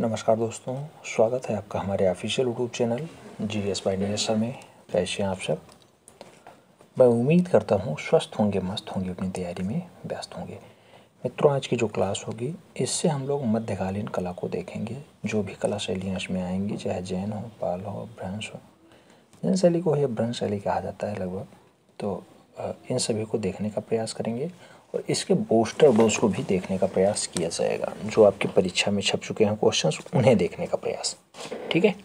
नमस्कार दोस्तों, स्वागत है आपका हमारे official YouTube channel GS by Neeraj sir में। कैसे हैं आप सब? मैं उम्मीद करता हूँ स्वस्थ होंगे, मस्त होंगे, अपनी तैयारी में व्यस्त होंगे। मित्रों, आज की जो क्लास होगी इससे हम लोग मध्यकालीन कला को देखेंगे। जो भी कला शैलियाँ इसमें आएंगी, चाहे जैन हो, पाल हो, भ्रंश हो, जैन शैली को या भ्रंश शैली कहा जाता है लगभग, तो इन सभी को देखने का प्रयास करेंगे और इसके बूस्टर डोज को भी देखने का प्रयास किया जाएगा। जो आपकी परीक्षा में छप चुके हैं क्वेश्चंस, उन्हें देखने का प्रयास। ठीक है।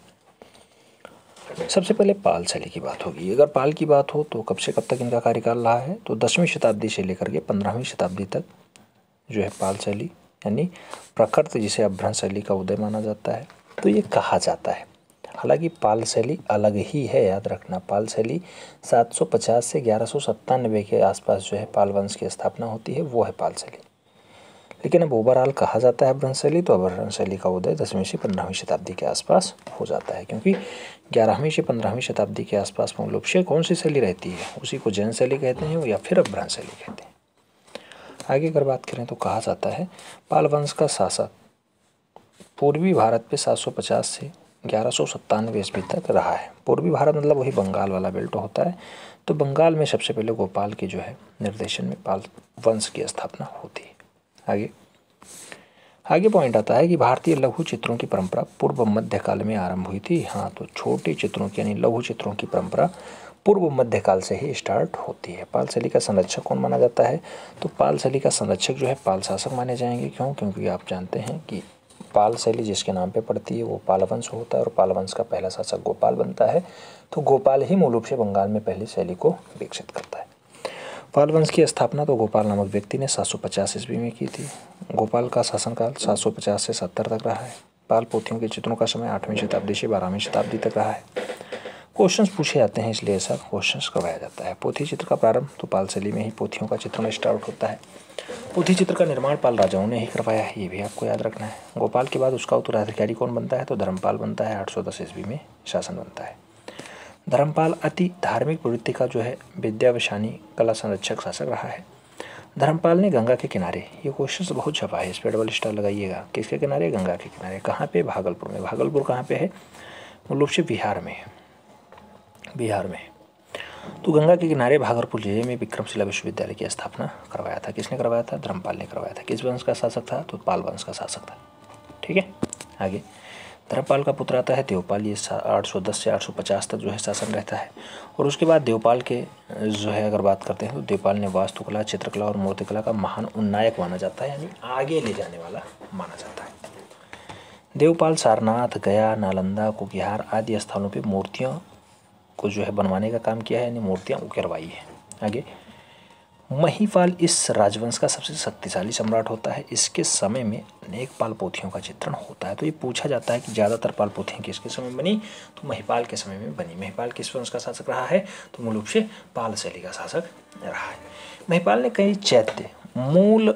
सबसे पहले पाल शैली की बात होगी। अगर पाल की बात हो तो कब से कब तक इनका कार्यकाल रहा है, तो 10वीं शताब्दी से लेकर के 15वीं शताब्दी तक जो है पाल शैली यानी प्रकृत, जिसे अभ्रंश शैली का उदय माना जाता है, तो ये कहा जाता है। हालांकि पाल शैली अलग ही है, याद रखना। पाल शैली 750 से 1197 के आसपास जो है पाल वंश की स्थापना होती है, वो है पाल शैली। लेकिन अब ओवरऑल कहा जाता है अभ्रंश शैली, तो अभ्रंश शैली का उदय 10वीं से 15वीं शताब्दी के आसपास हो जाता है, क्योंकि 11वीं से 15वीं शताब्दी के आसपास मूल रूप से कौन सी शैली रहती है, उसी को जैन शैली कहते हैं या फिर अभ्रंश शैली कहते हैं। आगे अगर बात करें तो कहा जाता है पाल वंश का शासक पूर्वी भारत पे 750 से 1197 ईस्वी तक रहा है। पूर्वी भारत मतलब वही बंगाल वाला बेल्ट होता है। तो बंगाल में सबसे पहले गोपाल के जो है निर्देशन में पाल वंश की स्थापना होती है। आगे पॉइंट आता है कि भारतीय लघु चित्रों की परंपरा पूर्व मध्यकाल में आरंभ हुई थी। हाँ, तो छोटे चित्रों की यानी लघु चित्रों की परंपरा पूर्व मध्यकाल से ही स्टार्ट होती है। पाल शैली का संरक्षक कौन माना जाता है, तो पाल शैली का संरक्षक जो है पाल शासक माने जाएंगे। क्यों? क्योंकि आप जानते हैं कि पाल शैली जिसके नाम पे पड़ती है वो पाल वंश होता है और पाल वंश का पहला शासक गोपाल बनता है। तो गोपाल ही मूल रूप से बंगाल में पहली शैली को विकसित करता है। पाल वंश की स्थापना तो गोपाल नामक व्यक्ति ने 750 ईस्वी में की थी। गोपाल का शासनकाल 750 से 70 तक रहा है। पाल पोथियों के चित्रों का समय 8वीं शताब्दी से 12वीं शताब्दी तक रहा है। क्वेश्चंस पूछे जाते हैं, इसलिए ऐसा क्वेश्चंस करवाया जाता है। पोथी चित्र का प्रारंभ तो पाल शैली में ही पोथियों का चित्रण स्टार्ट होता है। पोथी चित्र का निर्माण पाल राजाओं ने ही करवाया है, ये भी आपको याद रखना है। गोपाल के बाद उसका उत्तराधिकारी कौन बनता है, तो धर्मपाल बनता है। 810 ईस्वी में शासन बनता है। धर्मपाल अति धार्मिक प्रवृत्ति का जो है विद्यावसानी कला संरक्षक शासक रहा है। धर्मपाल ने गंगा के किनारे, ये क्वेश्चन बहुत छपा है, इस पर डबल स्टार लगाइएगा। किसके किनारे? गंगा के किनारे। कहाँ पे? भागलपुर में। भागलपुर कहाँ पे है? मूल रूप से बिहार में है। बिहार में। तो गंगा के किनारे भागलपुर जिले में विक्रमशिला विश्वविद्यालय की स्थापना करवाया था। किसने करवाया था? धर्मपाल ने करवाया था। किस वंश का शासक था? तो पाल वंश का शासक था। ठीक है। आगे धर्मपाल का पुत्र आता है देवपाल। ये 810 से 850 तक जो है शासन रहता है। और उसके बाद देवपाल के जो है अगर बात करते हैं तो देवपाल ने वास्तुकला, चित्रकला और मूर्तिकला का महान उन्नायक माना जाता है, यानी आगे ले जाने वाला माना जाता है। देवपाल सारनाथ, गया, नालंदा, कुकिहार आदि स्थानों पर मूर्तियों को जो है बनवाने का काम किया है, यानी मूर्तियाँ उकेरवाई है। आगे महिपाल इस राजवंश का सबसे शक्तिशाली सम्राट होता है। इसके समय में अनेक पाल पोथियों का चित्रण होता है। तो ये पूछा जाता है कि ज़्यादातर पाल पोथियाँ किसके समय में बनी, तो महिपाल के समय में बनी। महिपाल किस वंश का शासक रहा है, तो मूल रूप से पाल शैली का शासक रहा है। महिपाल ने कई चैत्य, मूल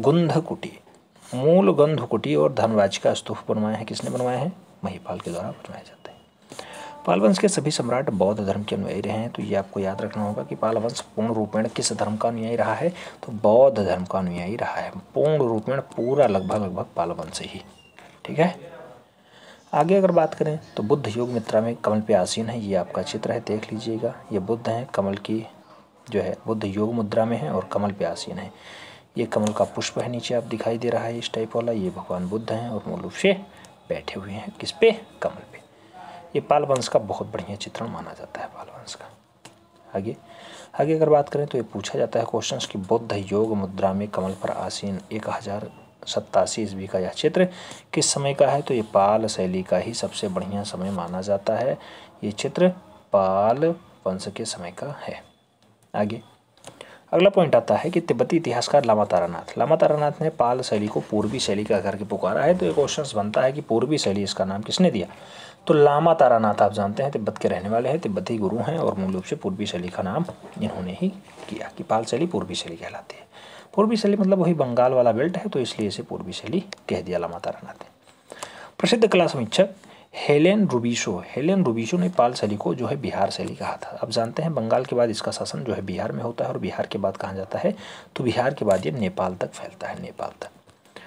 गंध कुटी और धनराज का स्तूप बनवाए हैं। किसने बनवाए हैं? महिपाल के द्वारा बनवाए जाते हैं। पाल वंश के सभी सम्राट बौद्ध धर्म के अनुयायी रहे हैं। तो ये आपको याद रखना होगा कि पाल वंश पूर्ण रूपेण किस धर्म का अनुयायी रहा है, तो बौद्ध धर्म का अनुयायी रहा है। पूर्ण रूपेण पूरा लगभग पाल वंश ही। ठीक है। आगे अगर बात करें तो बुद्ध योग मुद्रा में कमल पे आसीन है। ये आपका चित्र है, देख लीजिएगा। ये बुद्ध है, कमल की जो है बुद्ध योग मुद्रा में है और कमल पे आसीन है। ये कमल का पुष्प है, नीचे आप दिखाई दे रहा है इस टाइप वाला। ये भगवान बुद्ध हैं और मूल रूप से बैठे हुए हैं किस पे? कमल पे। ये पाल वंश का बहुत बढ़िया चित्रण माना जाता है, पाल वंश का। आगे अगर बात करें तो ये पूछा जाता है क्वेश्चंस कि बुद्ध योग मुद्रा में कमल पर आसीन 1087 ईस्वी का यह चित्र किस समय का है, तो ये पाल शैली का ही सबसे बढ़िया समय माना जाता है। ये चित्र पाल वंश के समय का है। आगे अगला पॉइंट आता है कि तिब्बती इतिहासकार लामा तारानाथ ने पाल शैली को पूर्वी शैली का करके पुकारा है। तो ये क्वेश्चन बनता है कि पूर्वी शैली इसका नाम किसने दिया, तो लामा तारानाथ आप जानते हैं तिब्बत के रहने वाले हैं, तिब्बती गुरु हैं और मूल रूप से पूर्वी शैली का नाम इन्होंने ही किया कि पाल शैली पूर्वी शैली कहलाती है। पूर्वी शैली मतलब वही बंगाल वाला बेल्ट है, तो इसलिए इसे पूर्वी शैली कह दिया लामा तारानाथ ने। प्रसिद्ध कला समीक्षक हेलेन रूबिशो ने पाल शैली को जो है बिहार शैली कहा था। अब जानते हैं बंगाल के बाद इसका शासन जो है बिहार में होता है और बिहार के बाद कहाँ जाता है, तो बिहार के बाद ये नेपाल तक फैलता है, नेपाल तक।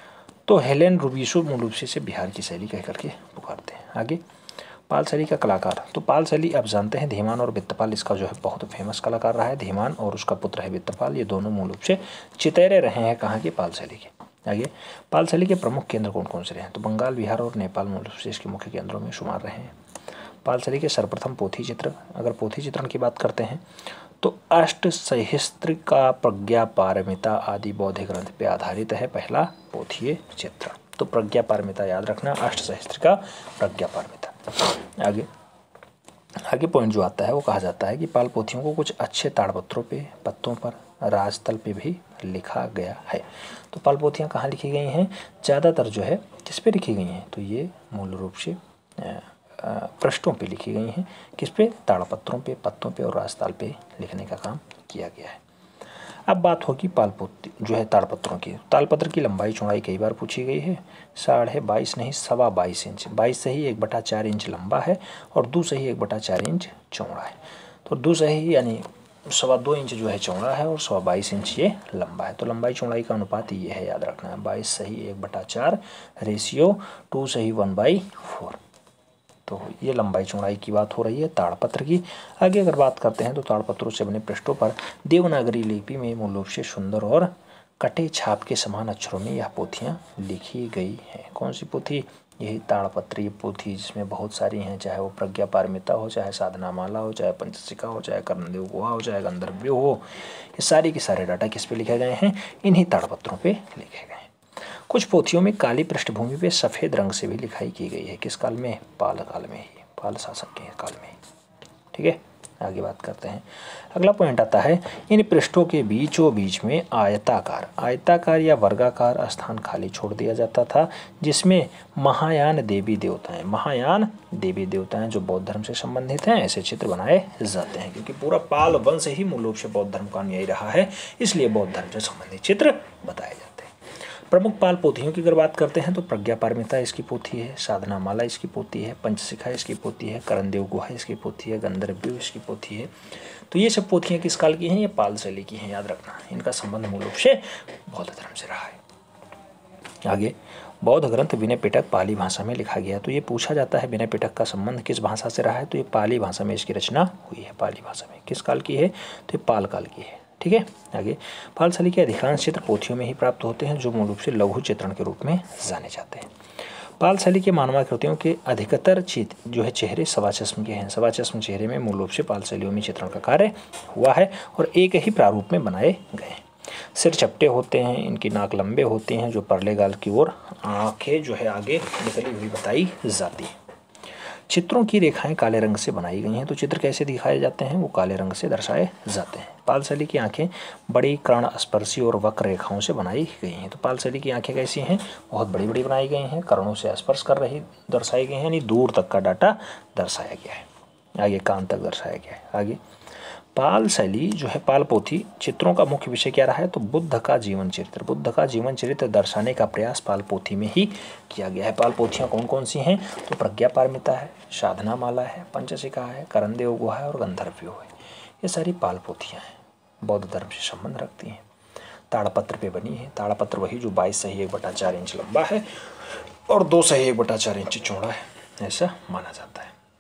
तो हेलेन रूबिसो मूल रूप से इसे बिहार की शैली कह करके पुकारते हैं। आगे पाल शैली का कलाकार, तो पाल शैली आप जानते हैं धीमान और वित्तपाल इसका जो है बहुत फेमस कलाकार रहा है। धीमान और उसका पुत्र है वित्तपाल, ये दोनों मूल रूप से चितैरे रहे हैं कहाँ के, पाल शैली के। आगे पाल शैली के प्रमुख केंद्र कौन कौन से रहे हैं, तो बंगाल, बिहार और नेपाल मूल रूप से इसके मुख्य केंद्रों में शुमार रहे हैं। पाल शैली के सर्वप्रथम पोथी चित्र, अगर पोथी चित्रण की बात करते हैं तो अष्टसहस्त्रिका, प्रज्ञा पारमिता आदि बौद्ध ग्रंथ पे आधारित है पहला पोथी चित्रण। तो प्रज्ञा पारमिता याद रखना, अष्टसहस्त्रिका, प्रज्ञा पारमिता। आगे पॉइंट जो आता है वो कहा जाता है कि पाल पोथियों को कुछ अच्छे ताड़पत्रों पे, पत्तों पर, राजतल पे भी लिखा गया है। तो पाल पोथियाँ कहाँ लिखी गई हैं, ज़्यादातर जो है किस पे लिखी गई हैं, तो ये मूल रूप से पृष्ठों पे लिखी गई हैं। किस पे, ताड़पत्रों पे, पत्तों पे और राजताल पे लिखने का काम किया गया है। अब बात होगी पालपोती जो है ताड़पत्रों की। तालपत्र की लंबाई चौड़ाई कई बार पूछी गई है। 22.5 नहीं 22.25 इंच, 22 से ही 1/4 इंच लंबा है और 2 से ही 1/4 इंच चौड़ा है। तो 2 से ही यानी 2.25 इंच जो है चौड़ा है और 22.25 इंच ये लंबा है। तो लंबाई चौड़ाई का अनुपात ये है, याद रखना है, 22 से ही 1/4 रेशियो 2 से ही 1/4। तो ये लंबाई चौड़ाई की बात हो रही है ताड़पत्र की। आगे अगर बात करते हैं तो ताड़पत्रों से बने पृष्ठों पर देवनागरी लिपि में मूल रूप से सुंदर और कटे छाप के समान अक्षरों में यह पोथियाँ लिखी गई हैं। कौन सी पोथी, यही ताड़पत्री पोथी, जिसमें बहुत सारी हैं, चाहे वो प्रज्ञा पारमिता हो, चाहे साधना माला हो, चाहे पंचशिखा हो, चाहे कर्णदेव गुहा हो, चाहे गंधर्व हो, ये सारी के सारे डाटा किस पे लिखे गए हैं, इन्हीं ताड़पत्रों पे लिखे गए हैं। कुछ पोथियों में काली पृष्ठभूमि पे सफ़ेद रंग से भी लिखाई की गई है। किस काल में, पाल काल में ही, पाल शासक के काल में। ठीक है, आगे बात करते हैं। अगला पॉइंट आता है, इन पृष्ठों के बीचों बीच में आयताकार या वर्गाकार स्थान खाली छोड़ दिया जाता था, जिसमें महायान देवी देवताएं जो बौद्ध धर्म से संबंधित हैं ऐसे चित्र बनाए जाते हैं। क्योंकि पूरा पाल वंश ही मूल रूप से बौद्ध धर्म का अनुयायी रहा है, इसलिए बौद्ध धर्म से संबंधित चित्र बताए जाते हैं। प्रमुख पाल पोथियों की अगर बात करते हैं तो प्रज्ञा पारमिता इसकी पोथी है, साधना माला इसकी पोथी है, पंचशिखा इसकी पोथी है, कर्णदेव गुहा इसकी पोथी है, गंधर्व इसकी पोथी है। तो ये सब पोथियाँ किस काल की हैं, ये पाल शैली की हैं, याद रखना। इनका संबंध मूल रूप से बौद्ध धर्म से रहा है। आगे बौद्ध ग्रंथ विनय पिटक पाली भाषा में लिखा गया। तो ये पूछा जाता है विनय पिटक का संबंध किस भाषा से रहा है, तो ये पाली भाषा में इसकी रचना हुई है। पाली भाषा में किस काल की है, तो ये पाल काल की है। ठीक है, आगे पाल शैली के अधिकांश चित्र पोथियों में ही प्राप्त होते हैं, जो मूल रूप से लघु चित्रण के रूप में जाने जाते हैं। पाल शैली के मानवाकृतियों के अधिकतर चित्र जो है चेहरे सवा चश्म के हैं। सवा चश्म चेहरे में मूल रूप से पाल शैलियों में चित्रण का कार्य हुआ है और एक ही प्रारूप में बनाए गए हैं। सिर चपटे होते हैं, इनकी नाक लंबे होते हैं, जो परले गाल की ओर आंखें जो है आगे निकली हुई बताई जाती है। चित्रों की रेखाएं काले रंग से बनाई गई हैं। तो चित्र कैसे दिखाए जाते हैं, वो काले रंग से दर्शाए जाते हैं। पाल शैली की आंखें बड़ी कर्ण स्पर्शी और वक्र रेखाओं से बनाई गई हैं। तो पाल शैली की आंखें कैसी हैं, बहुत बड़ी बड़ी बनाई गई हैं, कर्णों से स्पर्श कर रही दर्शाई गई हैं, यानी दूर तक का डाटा दर्शाया गया है, आगे कान तक दर्शाया गया है। आगे पाल शैली जो है पाल पोथी चित्रों का मुख्य विषय क्या रहा है, तो बुद्ध का जीवन चरित्र दर्शाने का प्रयास पाल पोथी में ही किया गया है। पाल पोथियाँ कौन कौन सी हैं, तो प्रज्ञा पारमिता है, साधना माला है, पंचशिखा है, कर्णदेव गुहा है और गंधर्व है। ये सारी पाल पोथियाँ हैं, बौद्ध धर्म से संबंध रखती हैं, ताड़पत्र पे बनी है। ताड़पत्र वही जो 22 से ही 1/4 इंच लंबा है और 2 से ही 1/4 इंच चौड़ा है, ऐसा माना जाता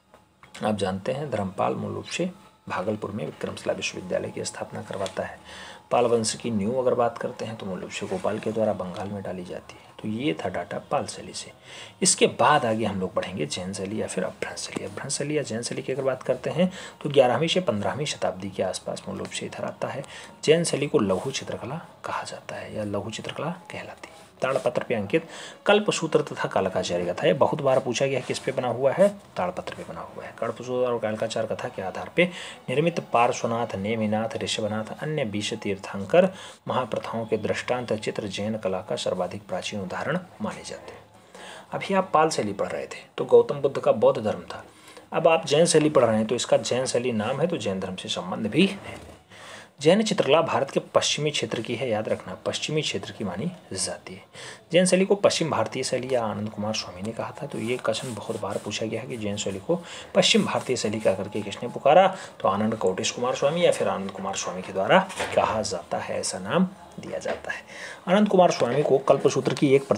है। आप जानते हैं धर्मपाल मूल रूप से भागलपुर में विक्रमशिला विश्वविद्यालय की स्थापना करवाता है। पाल वंश की नींव अगर बात करते हैं तो मूल रूप से गोपाल के द्वारा बंगाल में डाली जाती है। तो ये था डाटा पाल शैली से। इसके बाद आगे हम लोग बढ़ेंगे जैन शैली या फिर अभ्रंश शैली। अभ्रंश शैली या जैन शैली की अगर बात करते हैं तो 11वीं से 15वीं शताब्दी के आसपास मूल रूप से इधर आता है। जैन शैली को लघु चित्रकला कहा जाता है या लघु चित्रकला कहलाती है। ताड़पत्र पे अंकित कल्पसूत्र तथा कालकाचार्य कथा, ये बहुत बार पूछा गया है किस पे बना हुआ है, ताड़पत्र पे बना हुआ है। कल्पसूत्र और कालकाचार्य कथा के आधार पे निर्मित पार्श्वनाथ, नेमिनाथ, ऋषभनाथ, अन्य 20 तीर्थंकर महाप्रथाओं के दृष्टांत चित्र जैन कला का सर्वाधिक प्राचीन उदाहरण माने जाते हैं। अभी आप पाल शैली पढ़ रहे थे तो गौतम बुद्ध का बौद्ध धर्म था। अब आप जैन शैली पढ़ रहे हैं तो इसका जैन शैली नाम है, तो जैन धर्म से संबंध भी है। जैन चित्रकला भारत के पश्चिमी क्षेत्र की है, याद रखना, पश्चिमी क्षेत्र की मानी जाती है। जैन शैली को पश्चिम भारतीय शैली या आनंद कुमार स्वामी ने कहा था। तो ये क्वेश्चन बहुत बार पूछा गया है कि जैन शैली को पश्चिम भारतीय शैली कह करके किसने पुकारा, तो आनंद कोटेश कुमार स्वामी या फिर आनंद कुमार स्वामी के द्वारा कहा जाता है, ऐसा नाम दिया जाता है। आनंद कुमार स्वामी को कल्पसूत्र की एक प्रति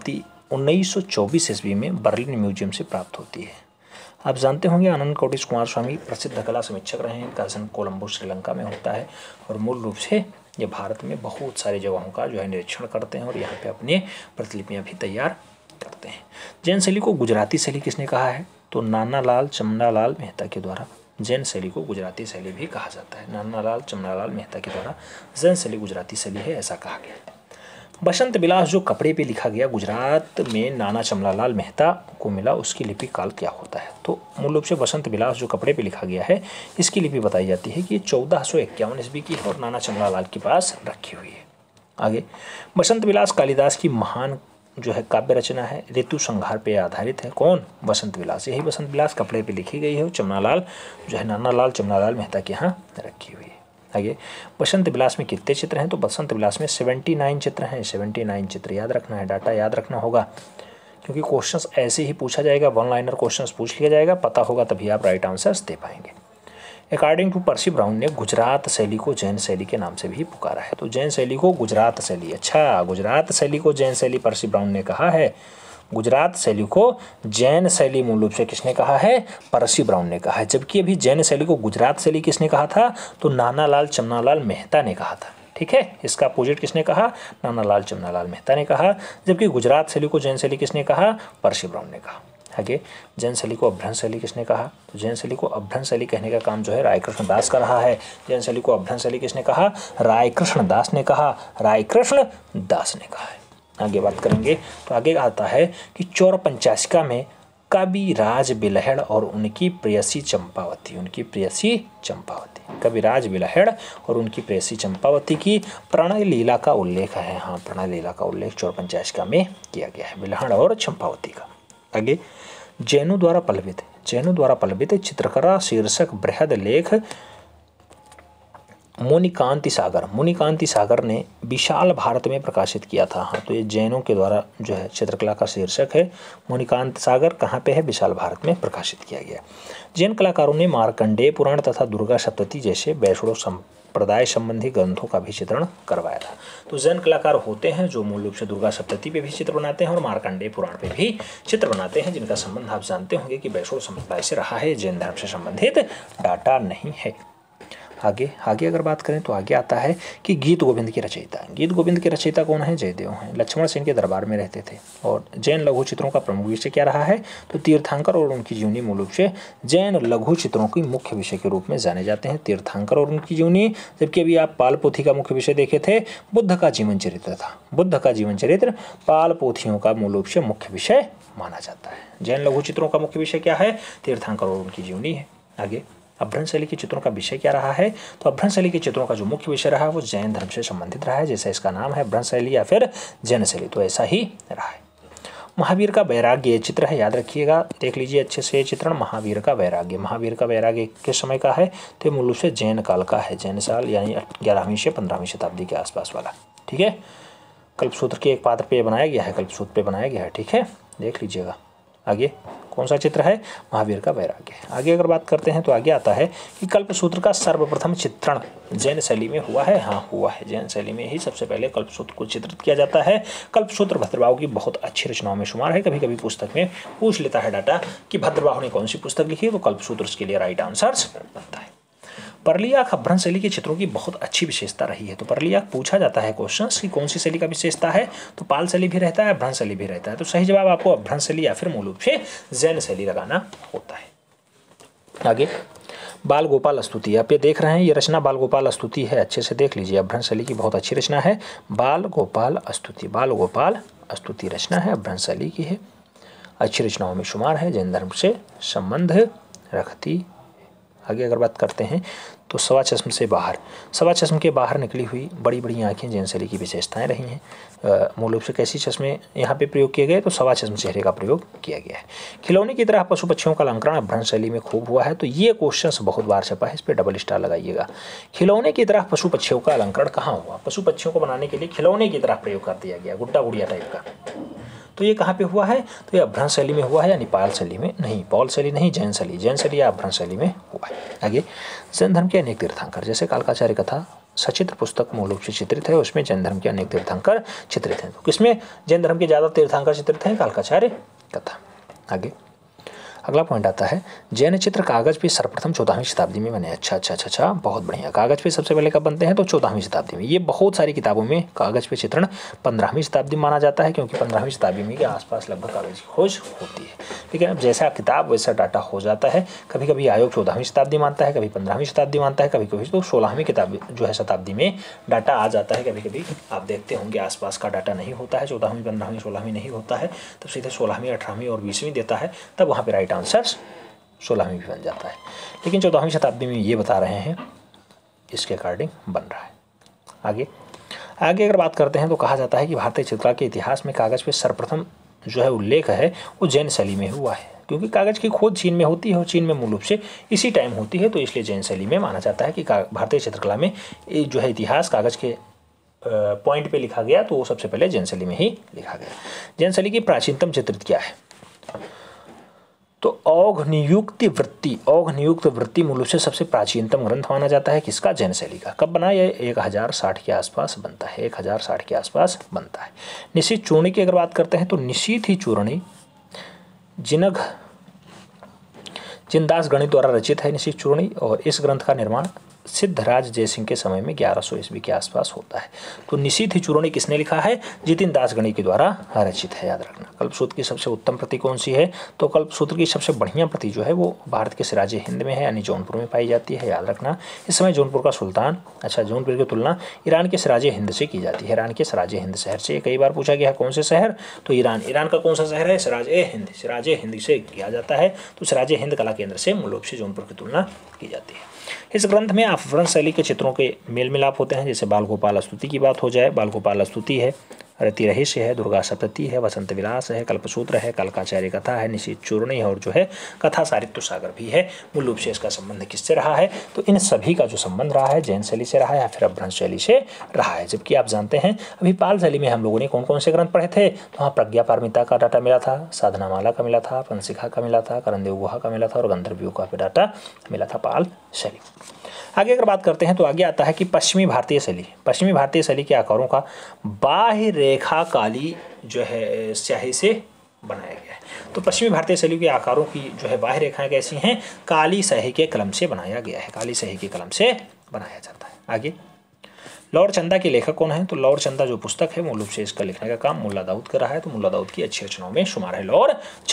1924 ईस्वी में बर्लिन म्यूजियम से प्राप्त होती है। आप जानते होंगे आनंद कोटिश कुमार स्वामी प्रसिद्ध कला समीक्षक रहे हैं। इनका जन्म कोलंबो श्रीलंका में होता है और मूल रूप से ये भारत में बहुत सारी जगहों का जो है निरीक्षण करते हैं और यहाँ पे अपने प्रतिलिपियाँ भी तैयार करते हैं। जैन शैली को गुजराती शैली किसने कहा है? तो नानालाल चमनालाल मेहता के द्वारा जैन शैली को गुजराती शैली भी कहा जाता है। नानालाल चमनालाल मेहता के द्वारा जैन शैली गुजराती शैली है, ऐसा कहा गया। बसंत विलास जो कपड़े पे लिखा गया गुजरात में नाना चमनालाल मेहता को मिला, उसकी लिपि काल क्या होता है? तो मूल रूप से बसंत विलास जो कपड़े पे लिखा गया है इसकी लिपि बताई जाती है कि ये 1451 ईस्वी की है और नाना चमनालाल के पास रखी हुई है। आगे, बसंत विलास कालिदास की महान जो है काव्य रचना है, ऋतु संहार पे आधारित है। कौन? बसंत विलास। यही बसंत विलास कपड़े पे लिखी गई है और चमनालाल जो है नानालाल चमनालाल मेहता के यहाँ रखी हुई है। आगे, बसंत विलास में कितने चित्र हैं? तो बसंत विलास में 79 चित्र हैं। 79 चित्र याद रखना है, डाटा याद रखना होगा, क्योंकि क्वेश्चंस ऐसे ही पूछा जाएगा, वन लाइनर क्वेश्चंस पूछ लिया जाएगा, पता होगा तभी आप राइट आंसर्स दे पाएंगे। अकॉर्डिंग टू पर्सी ब्राउन ने गुजरात शैली को जैन शैली के नाम से भी पुकारा है। तो जैन शैली को गुजरात शैली, अच्छा गुजरात शैली को जैन शैली पर्सी ब्राउन ने कहा है। गुजरात शैली को जैन शैली मूल रूप से किसने कहा है? पर्सी ब्राउन ने कहा है। जबकि अभी जैन शैली को गुजरात शैली किसने कहा था? तो नानालाल चमनालाल मेहता ने कहा था। ठीक है, इसका अपोजिट किसने कहा? नानालाल चमनालाल मेहता ने कहा। जबकि गुजरात शैली को जैन शैली किसने कहा? पर्सी ब्राउन ने कहा। आगे, जैन शैली को अभ्रंश शैली किसने कहा? तो जैन शैली को अभ्रंश शैली कहने का काम जो है रायकृष्ण दास का रहा है। जैन शैली को अभ्रंश शैली किसने कहा? रायकृष्ण दास ने कहा। रायकृष्ण दास ने कहा है। आगे बात करेंगे तो आगे आता है कि चौर पंचाशिका में कविराज बिलहड़ और उनकी प्रेयसी चंपावती, उनकी प्रेयसी चंपावती, कविराज बिलहड़ और उनकी प्रेयसी चंपावती की प्रणय लीला का उल्लेख है। हाँ, प्रणय लीला का उल्लेख चौर पंचाशिका में किया गया है, बिलहड़ और चंपावती का। आगे, जैनों द्वारा पल्लवित चित्रकला शीर्षक बृहद लेख मुनिकांति सागर ने विशाल भारत में प्रकाशित किया था। हाँ, तो ये जैनों के द्वारा जो है चित्रकला का शीर्षक है मुनिकांति सागर, कहाँ पे है? विशाल भारत में प्रकाशित किया गया। जैन कलाकारों ने मार्कंडेय पुराण तथा दुर्गा सप्तती जैसे वैष्णव संप्रदाय संबंधी ग्रंथों का भी चित्रण करवाया था। तो जैन कलाकार होते हैं जो मूल रूप से दुर्गा सप्तती पे भी चित्र बनाते हैं और मार्कंडेय पुराण पे भी चित्र बनाते हैं, जिनका संबंध आप जानते होंगे कि वैष्णव संप्रदाय से रहा है, जैन धर्म से संबंधित डाटा नहीं है। आगे अगर बात करें तो आगे आता है कि गीत गोविंद के रचयिता कौन है? जयदेव हैं। लक्ष्मण सेन के दरबार में रहते थे और जैन लघु चित्रों का प्रमुख विषय क्या रहा है? तो तीर्थंकर और उनकी जीवनी मूल रूप से जैन लघु चित्रों की मुख्य विषय के रूप में जाने जाते हैं, तीर्थंकर और उनकी जीवनी। जबकि अभी आप पाल पोथी का मुख्य विषय देखे थे, बुद्ध का जीवन चरित्र था। बुद्ध का जीवन चरित्र पाल पोथियों का मूल रूप से मुख्य विषय माना जाता है। जैन लघु चित्रों का मुख्य विषय क्या है? तीर्थंकर और उनकी जीवनी है। आगे, अभ्रंश शैली के चित्रों का विषय क्या रहा है? तो अभ्रंश शैली के चित्रों का जो मुख्य विषय रहा है वो जैन धर्म से संबंधित रहा है, जैसा इसका नाम है अभ्रंश शैली या फिर जैन शैली, तो ऐसा ही रहा है। महावीर का वैराग्य ये चित्र है, याद रखिएगा, देख लीजिए अच्छे से ये चित्रण। महावीर का वैराग्य किस समय का है? तो मूल रूप से जैन काल का है, जैन साल यानी 11वीं से 15वीं शताब्दी के आसपास वाला। ठीक है, कल्पसूत्र के एक पात्र पे बनाया गया है, कल्पसूत्र पे बनाया गया है। ठीक है, देख लीजिएगा। आगे कौन सा चित्र है? महावीर का वैराग्य। आगे अगर बात करते हैं तो आगे आता है कि कल्पसूत्र का सर्वप्रथम चित्रण जैन शैली में हुआ है। हाँ, हुआ है, जैन शैली में ही सबसे पहले कल्पसूत्र को चित्रित किया जाता है। कल्पसूत्र भद्रबाहु की बहुत अच्छी रचनाओं में शुमार है। कभी कभी पुस्तक में पूछ लेता है डाटा कि भद्रबाहु ने कौन सी पुस्तक लिखी है, तो कल्पसूत्र उसके लिए राइट आंसर्स बनता है। परलियाक अभ्रंश शैली के चित्रों की बहुत अच्छी विशेषता रही है। तो परलियाक पूछा जाता है क्वेश्चन कि कौन सी शैली का विशेषता है, तो पाल शैली भी रहता है, अभ्रंश शैली भी रहता है। तो सही जवाब आपको अभ्रंश शैली या फिर मूल रूप से जैन शैली लगाना होता है। आगे, बाल गोपाल स्तुति, आप ये देख रहे हैं, ये रचना बाल गोपाल स्तुति है, अच्छे से देख लीजिए। अभ्रंश शैली की बहुत अच्छी रचना है बाल गोपाल स्तुति रचना है, अभ्रंश शैली की है, अच्छी रचनाओं में शुमार है, जैन धर्म से संबंध रखती। आगे अगर बात करते हैं तो सवा चश्म के बाहर निकली हुई बड़ी बड़ी आंखें जैन शैली की विशेषताएं रही हैं। मूल रूप से कैसी चश्मे यहाँ पे प्रयोग किए गए, तो सवा चश्म चेहरे का प्रयोग किया गया है। खिलौने की तरह पशु पक्षियों का अलंकरण अभ्रंश शैली में खूब हुआ है। तो ये क्वेश्चन बहुत बार छपा है, इस पर डबल स्टार लगाइएगा। खिलौने की तरह पशु पक्षियों का अलंकरण कहाँ हुआ? पशु पक्षियों को बनाने के लिए खिलौने की तरह प्रयोग कर दिया गया, गुड्डा गुड़िया टाइप का। तो ये कहाँ पे हुआ है? तो ये अभ्रंश शैली में हुआ है, यानी पाल शैली में नहीं, पौल शैली नहीं, जैन शैली या अभ्रंश शैली में हुआ है। आगे, जैन धर्म के अनेक तीर्थंकर जैसे कालकाचार्य कथा, सचित्र पुस्तक मूल रूप से चित्रित है, उसमें जैन धर्म के अनेक तीर्थंकर चित्रित हैं। तो किसमें जैन धर्म के ज़्यादा तीर्थंकर चित्रित हैं? कालकाचार्य कथा। आगे अगला पॉइंट आता है, जैन चित्र कागज पे सर्वप्रथम 14वीं शताब्दी में बने। अच्छा, बहुत बढ़िया। कागज पे सबसे पहले कब बनते हैं? तो 14वीं शताब्दी में। ये बहुत सारी किताबों में कागज पे चित्रण 15वीं शताब्दी माना जाता है, क्योंकि 15वीं शताब्दी में के आसपास लगभग कागज की खोज होती है। ठीक है, अब जैसा किताब वैसा डाटा हो जाता है। कभी कभी आयोग 14वीं शताब्दी मानता है, कभी 15वीं शताब्दी मानता है, कभी कभी तो 16वीं किताब जो है शताब्दी में डाटा आ जाता है। कभी कभी आप देखते होंगे आसपास का डाटा नहीं होता है, 14वीं 15वीं 16वीं नहीं होता है, तब सीधे 16वीं 18वीं और 20वीं देता है, तब वहाँ पर राइट आंसर 16वीं भी बन जाता है। लेकिन 14वीं शताब्दी में ये बता रहे हैं, इसके अकॉर्डिंग बन रहा है। आगे अगर बात करते हैं तो कहा जाता है कि भारतीय चित्रकला के इतिहास में कागज पे सर्वप्रथम जो है उल्लेख है वो जैन शैली में हुआ है, क्योंकि कागज की खोज चीन में होती है और चीन में मूल रूप से इसी टाइम होती है, तो इसलिए जैन शैली में माना जाता है कि भारतीय चित्रकला में जो है इतिहास कागज के पॉइंट पे लिखा गया, तो वो सबसे पहले जैन शैली में ही लिखा गया। जैन शैली की प्राचीनतम चित्रित क्या है? तो औघ नियुक्त वृत्ति मूल रूप से सबसे प्राचीनतम ग्रंथ माना जाता है। किसका? जैन शैली का। कब बना? ये 1060 के आसपास बनता है, 1060 के आसपास बनता है। निशीथ चूर्णी की अगर बात करते हैं तो निशीथ ही चूर्णी जिनदास गणित द्वारा रचित है निशीथ चूर्णी, और इस ग्रंथ का निर्माण सिद्धराज जयसिंह के समय में 1100 ईस्वी के आसपास होता है। तो निशीथ ही चूर्णी किसने लिखा है? जितिन दास गणित के द्वारा रचित है, याद रखना। कल्पसूत्र की सबसे उत्तम प्रति कौन सी है? तो कल्पसूत्र की सबसे बढ़िया प्रति जो है वो भारत के सिराजे हिंद में है, यानी जौनपुर में पाई जाती है, याद रखना। इस समय जौनपुर का सुल्तान, जौनपुर की तुलना ईरान के सिराजे हिंद से की जाती है, ईरान के सिराजे हिंद शहर से। कई बार पूछा गया है कौन से शहर? तो ईरान का कौन सा शहर है? सिराजे हिंद से किया जाता है। तो सिराजे हिंद कला केंद्र से मूल रूप से जौनपुर की तुलना की जाती है। इस ग्रंथ में अपभ्रंश शैली के चित्रों के मेल मिलाप होते हैं, जैसे बाल गोपाल स्तुति की बात हो जाए, बाल गोपाल स्तुति है, रति रहस्य है, दुर्गा सप्तती है, वसंत विलास है, कल्पसूत्र है, कालकाचार्य कथा है, निशीथ चूर्णी है, और जो है कथा सारित्य सागर भी है। मूल रूप से इसका संबंध किससे रहा है? तो इन सभी का जो संबंध रहा है जैन शैली से रहा है या फिर अपभ्रंश शैली से रहा है। जबकि आप जानते हैं अभी पाल शैली में हम लोगों ने कौन कौन से ग्रंथ पढ़े थे? तो वहाँ प्रज्ञा पारमिता का डाटा मिला था, साधनामाला का मिला था, पंसिखा का मिला था, करणदेव गुहा का मिला था, और गंधर्व का भी डाटा मिला था पाल शैली। आगे अगर बात करते हैं तो आगे आता है कि पश्चिमी भारतीय शैली के आकारों का बाह्य रेखा काली जो है स्याही से बनाया गया है। तो पश्चिमी भारतीय शैली के आकारों की जो है बाह्य रेखाएं कैसी हैं? काली स्याही के कलम से बनाया गया है, काली स्याही के कलम से बनाया जाता है। आगे लौर चंदा के लेखक कौन है? तो लौर चंदा जो पुस्तक है मूल रूप से इसका लिखने का काम मुल्ला दाऊद कर रहा है, तो मुल्ला दाऊद की अच्छी रचनाओं में शुमार है लौर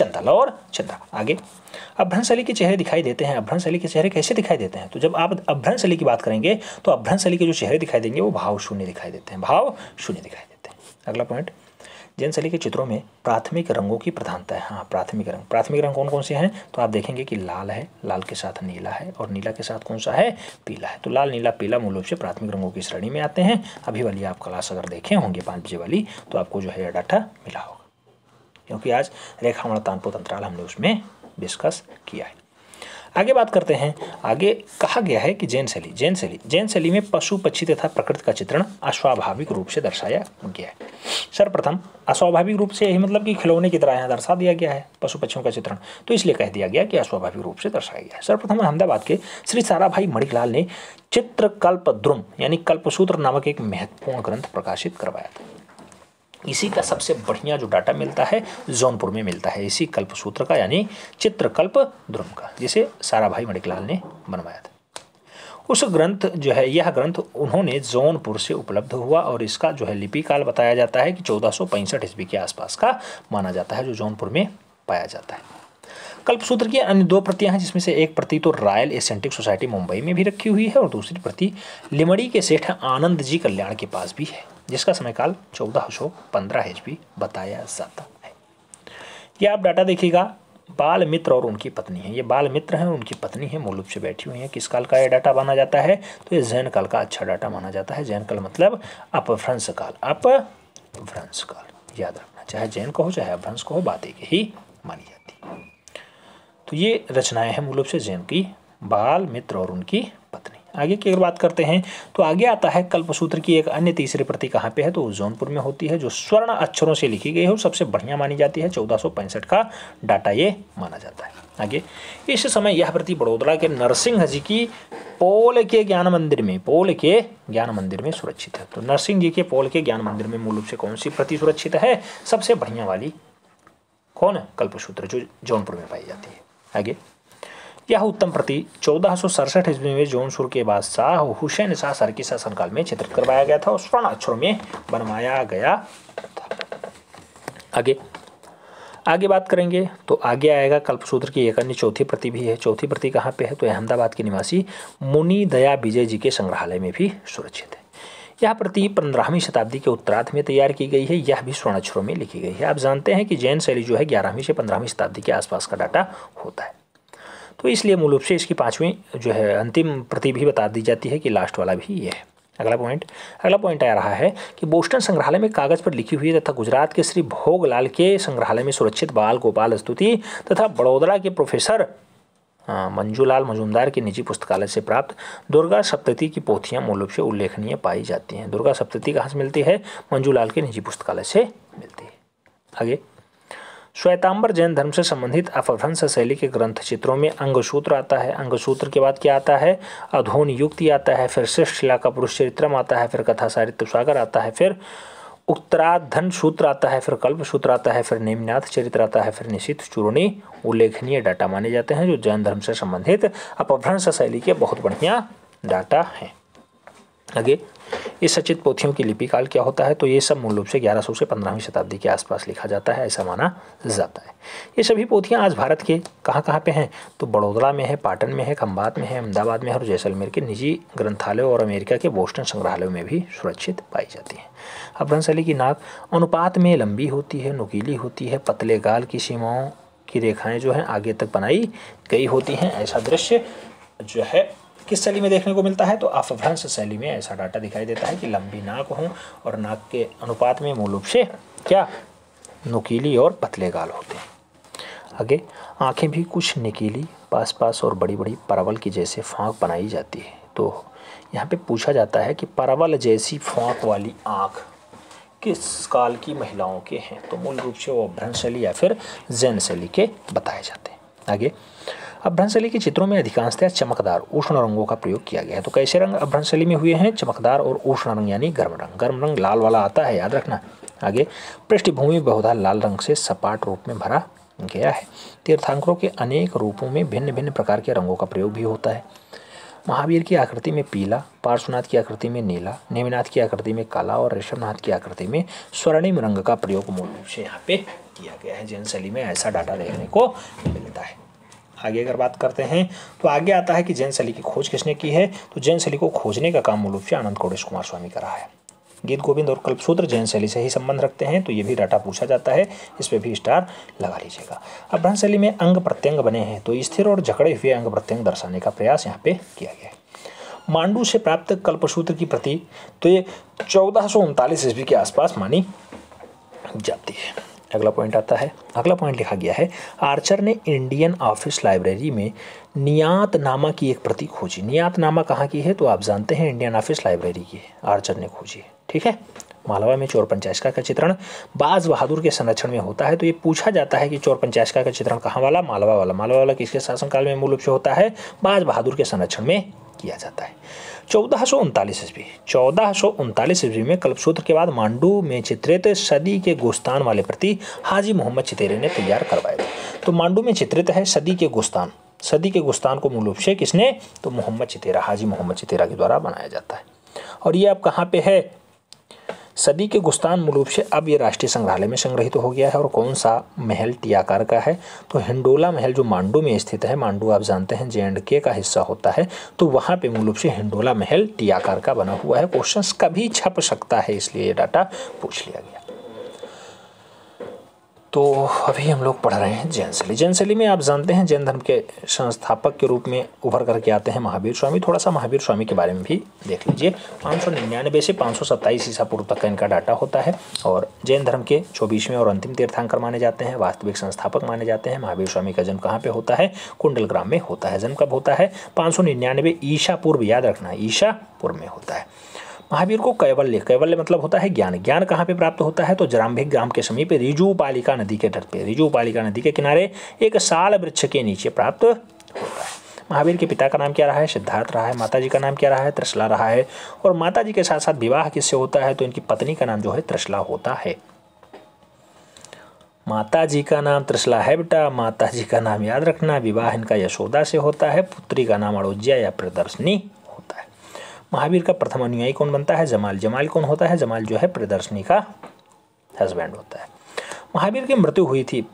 चंदा। आगे अपभ्रंश शैली के चेहरे दिखाई देते हैं। अपभ्रंश शैली के चेहरे कैसे दिखाई देते हैं? तो जब आप अपभ्रंश शैली की बात करेंगे तो अपभ्रंश शैली के जो चेहरे दिखाई देंगे वो भाव शून्य दिखाई देते हैं, अगला पॉइंट, जैन शैली के चित्रों में प्राथमिक रंगों की प्रधानता है। हाँ, प्राथमिक रंग कौन कौन से हैं? तो आप देखेंगे कि लाल है, लाल के साथ नीला है, और नीला के साथ कौन सा है? पीला है। तो लाल, नीला, पीला मूल रूप से प्राथमिक रंगों की श्रेणी में आते हैं। अभी वाली आप क्लास अगर देखे होंगे 5 बजे वाली, तो आपको जो है डाटा मिला होगा, क्योंकि आज रेखामण तानपोत अंतराल हमने उसमें डिस्कस किया है। आगे बात करते हैं। आगे कहा गया है कि जैन शैली में पशु पक्षी तथा प्रकृति का चित्रण अस्वाभाविक रूप से दर्शाया गया है। सर्वप्रथम अस्वाभाविक रूप से यही मतलब कि खिलौने की तरह यहाँ दर्शा दिया गया है पशु पक्षियों का चित्रण, तो इसलिए कह दिया गया कि अस्वाभाविक रूप से दर्शाया गया है। सर्वप्रथम अहमदाबाद के श्री साराभाई मणिकलाल ने चित्रकल्पद्रुम यानी कल्पसूत्र नामक एक महत्वपूर्ण ग्रंथ प्रकाशित करवाया था। इसी का सबसे बढ़िया जो डाटा मिलता है जौनपुर में मिलता है, इसी कल्पसूत्र का यानी चित्रकल्पद्रुम का, जिसे साराभाई मणिकलाल ने बनवाया था। उस ग्रंथ जो है, यह ग्रंथ उन्होंने जौनपुर से उपलब्ध हुआ, और इसका जो है लिपि काल बताया जाता है कि 1465 ईस्वी के आसपास का माना जाता है, जो जौनपुर में पाया जाता है। कल्पसूत्र की अन्य 2 प्रतियां हैं, जिसमें से एक प्रति तो रॉयल एशियंटिक सोसाइटी मुंबई में भी रखी हुई है, और दूसरी प्रति लिमड़ी के सेठ आनंद जी कल्याण के पास भी है, जिसका समयकाल 1415 ईस्वी बताया जाता है। यह आप डाटा देखिएगा, बाल मित्र और उनकी पत्नी है, ये बाल मित्र हैं और उनकी पत्नी है, मूल रूप से बैठी हुई है। किस काल का यह डाटा माना जाता है? तो ये जैन काल का अच्छा डाटा माना जाता है। जैन काल मतलब अपभ्रंश काल, याद रखना, चाहे जैन कहो चाहे अपभ्रंश कहो, बात एक ही मानी जाती है। तो ये रचनाएं हैं मूल रूप से जैन की, बाल मित्र और उनकी पत्नी। आगे की अगर बात करते हैं तो आगे आता है कल्पसूत्र की एक अन्य तीसरी प्रति कहाँ पे है, तो जौनपुर में होती है, जो स्वर्ण अक्षरों से लिखी गई है और सबसे बढ़िया मानी जाती है। 1465 का डाटा ये माना जाता है। आगे इस समय यह प्रति बड़ौदा के नरसिंह जी की पोल के ज्ञान मंदिर में सुरक्षित है। तो नरसिंह जी के पोल के ज्ञान मंदिर में मूल रूप से कौन सी प्रति सुरक्षित है, सबसे बढ़िया वाली कौन है, कल्पसूत्र, जो जौनपुर में पाई जाती है। आगे यह उत्तम प्रति 1467 ईस्वी में जौनपुर के बादशाह हुसैन शाह सर के शासनकाल में चित्रित करवाया गया था और स्वर्ण अक्षरों में बनवाया गया था। आगे बात करेंगे तो आगे आएगा कल्पसूत्र की एक अन्य चौथी प्रति भी है। चौथी प्रति कहाँ पे है, तो अहमदाबाद के निवासी मुनि दया विजय जी के संग्रहालय में भी सुरक्षित है। यह प्रति 15वीं शताब्दी के उत्तरार्ध में तैयार की गई है। यह भी स्वर्ण अक्षरों में लिखी गई है। आप जानते हैं कि जैन शैली जो है 11वीं से 15वीं शताब्दी के आसपास का डाटा होता है, तो इसलिए मूल रूप से इसकी 5वीं जो है अंतिम प्रति भी बता दी जाती है कि लास्ट वाला भी ये है। अगला पॉइंट आ रहा है कि बोस्टन संग्रहालय में कागज पर लिखी हुई तथा गुजरात के श्री भोगलाल के संग्रहालय में सुरक्षित बाल गोपाल स्तुति तथा बड़ौदा के प्रोफेसर मंजूलाल मजूमदार के निजी पुस्तकालय से प्राप्त दुर्गा सप्तती की पोथियां मूल रूप से उल्लेखनीय पाई जाती हैं। दुर्गा सप्तती कहाँ से मिलती है, मंजूलाल के निजी पुस्तकालय से मिलती है। आगे श्वेतांबर जैन धर्म से संबंधित अपभ्रंश शैली के ग्रंथ चित्रों में अंगसूत्र आता है। अंगसूत्र के बाद क्या आता है, अधोन युक्ति आता है, फिर श्रेष्ठ शिला का पुरुष चरित्रम आता है, फिर कथा साहित्य सागर आता है, फिर उत्तराधन सूत्र आता है, फिर कल्प सूत्र आता है, फिर नेमिनाथ चरित्र आता है, फिर निशित चूर्णी उल्लेखनीय डाटा माने जाते हैं जो जैन धर्म से संबंधित अपभ्रंश शैली के बहुत बढ़िया डाटा हैं। आगे इस सचित पोथियों की लिपि काल क्या होता है, तो ये सब मूल रूप से 1100 से 15वीं शताब्दी के आसपास लिखा जाता है, ऐसा माना जाता है। ये सभी पोथियां आज भारत के कहाँ पे हैं, तो बड़ौदा में है, पाटन में है, खंभात में है, अहमदाबाद में है और जैसलमेर के निजी ग्रंथालयों और अमेरिका के बोस्टन संग्रहालयों में भी सुरक्षित पाई जाती है। अपभ्रंश शैली की नाक अनुपात में लंबी होती है, नुकीली होती है, पतले गाल की सीमाओं की रेखाएं जो हैं आगे तक बनाई गई होती हैं। ऐसा दृश्य जो है किस शैली में देखने को मिलता है, तो अपभ्रंश शैली में ऐसा डाटा दिखाई देता है कि लंबी नाक हो और नाक के अनुपात में मूल रूप से क्या नुकीली और पतले गाल होते हैं। आगे आंखें भी कुछ निकीली पास और बड़ी बड़ी परवल की जैसे फाँक बनाई जाती है। तो यहाँ पे पूछा जाता है कि परवल जैसी फाँक वाली आँख किस काल की महिलाओं के हैं, तो मूल रूप से वो अपभ्रंश शैली या फिर जैन शैली के बताए जाते हैं। आगे अपभ्रंश शैली के चित्रों में अधिकांशतः चमकदार उष्ण रंगों का प्रयोग किया गया है। तो कैसे रंग अपभ्रंश शैली में हुए हैं, चमकदार और उष्ण रंग यानी गर्म रंग लाल वाला आता है, याद रखना। आगे पृष्ठभूमि बहुधा लाल रंग से सपाट रूप में भरा गया है। तीर्थंकरों के अनेक रूपों में भिन्न भिन्न प्रकार के रंगों का प्रयोग भी होता है। महावीर की आकृति में पीला, पार्श्वनाथ की आकृति में नीला, नेमिनाथ की आकृति में काला और ऋषभनाथ की आकृति में स्वर्णिम रंग का प्रयोग मूल रूप से यहाँ पे किया गया है। जैन शैली में ऐसा डाटा देखने को मिलता है। आगे अगर बात करते हैं तो आगे आता है कि जैन शैली की खोज किसने की है, तो जैन शैली को खोजने का काम मूल रूप से आनंद कोडेश कुमार स्वामी का रहा है। गीत गोविंद और कल्पसूत्र जैन शैली से ही संबंध रखते हैं, तो ये भी डाटा पूछा जाता है, इस पर भी स्टार लगा लीजिएगा। अपभ्रंश शैली में अंग प्रत्यंग बने हैं, तो स्थिर और जकड़े हुए अंग प्रत्यंग दर्शाने का प्रयास यहाँ पे किया गया है। मांडू से प्राप्त कल्पसूत्र की प्रति तो ये 1439 ईस्वी के आसपास मानी जाती है। अगला पॉइंट आता है, अगला पॉइंट लिखा गया है, आर्चर ने इंडियन ऑफिस लाइब्रेरी में नियातनामा की एक प्रति खोजी। नियातनामा कहाँ की है, तो आप जानते हैं इंडियन ऑफिस लाइब्रेरी की है, आर्चर ने खोजी है। ठीक है। मालवा में चोर पंचायत का चित्रण बाज बहादुर के संरक्षण में होता है, तो ये पूछा जाता है कि चोर पंचायत का चित्रण कहाँ वाला, मालवा वाला। मालवा वाला किसके शासनकाल में मूल रूप से होता है, बाज बहादुर के संरक्षण में किया जाता है। 1439 ईस्वी में कल्पसूत्र के बाद मांडू में चित्रित सदी के गोस्तान वाले प्रति हाजी मोहम्मद चितेरे ने तैयार करवाए थे। तो मांडू में चित्रित है सदी के गोस्तान को मूल रूप से किसने, तो मोहम्मद चितेरा, हाजी मोहम्मद चितेरा के द्वारा बनाया जाता है। और ये अब कहाँ पे है, सदी के गुस्तान मूल रूप से अब ये राष्ट्रीय संग्रहालय में संग्रहित हो गया है। और कौन सा महल टी आकार का है, तो हिंडोला महल जो मांडू में स्थित है, मांडू आप जानते हैं J&K का हिस्सा होता है, तो वहाँ पे मूल रूप से हिंडोला महल टी आकार का बना हुआ है। क्वेश्चंस कभी छप सकता है, इसलिए ये डाटा पूछ लिया गया। तो अभी हम लोग पढ़ रहे हैं जैन शैली। जैन शैली में आप जानते हैं जैन धर्म के संस्थापक के रूप में उभर करके आते हैं महावीर स्वामी। थोड़ा सा महावीर स्वामी के बारे में भी देख लीजिए। 599 से 527 ईसा पूर्व तक का इनका डाटा होता है और जैन धर्म के 24वें और अंतिम तीर्थंकर माने जाते हैं, वास्तविक संस्थापक माने जाते हैं। महावीर स्वामी का जन्म कहाँ पे होता है? कुंडल ग्राम में होता है। जन्म कब होता है? 599 ईसा पूर्व, याद रखना ईसा पूर्व में होता है। महावीर को कैवल्य, कैवल्य मतलब होता है ज्ञान। ज्ञान कहाँ पे प्राप्त होता है? तो जरांभिक ग्राम के समीप ऋजुपालिका नदी के तट पे, ऋजुपालिका नदी के किनारे एक साल वृक्ष के नीचे प्राप्त होता है। महावीर के पिता का नाम क्या रहा है? सिद्धार्थ रहा है। माताजी का नाम क्या रहा है? त्रिशला रहा है। और माताजी के साथ साथ विवाह किससे होता है? तो इनकी पत्नी का नाम जो है त्रिशला होता है। माताजी का नाम त्रिशला है बेटा, माताजी का नाम याद रखना। विवाह इनका यशोदा से होता है। पुत्री का नाम अड़ोज्या या प्रियदर्शनी होता है। महावीर का प्रथम अनुयायी कौन बनता है? जमाल। जमाल कौन होता है? जमाल जो है प्रियदर्शनी का हस्बैंड होता है। महावीर की मृत्यु हुई थी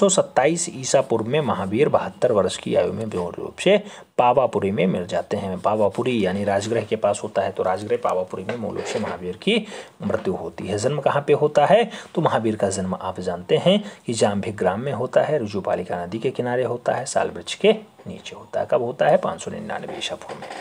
527 ईसा पूर्व में। महावीर 72 वर्ष की आयु में मूल रूप से पावापुरी में मिल जाते हैं। पावापुरी यानी राजगृह के पास होता है, तो राजगृह पावापुरी में मूल रूप से महावीर की मृत्यु होती है। जन्म कहाँ पे होता है? तो महावीर का जन्म आप जानते हैं कि जाम्भिक ग्राम में होता है, ऋजुपालिका नदी के किनारे होता है, साल वृक्ष के नीचे होता है। कब होता है? 599 ईसा पूर्व में।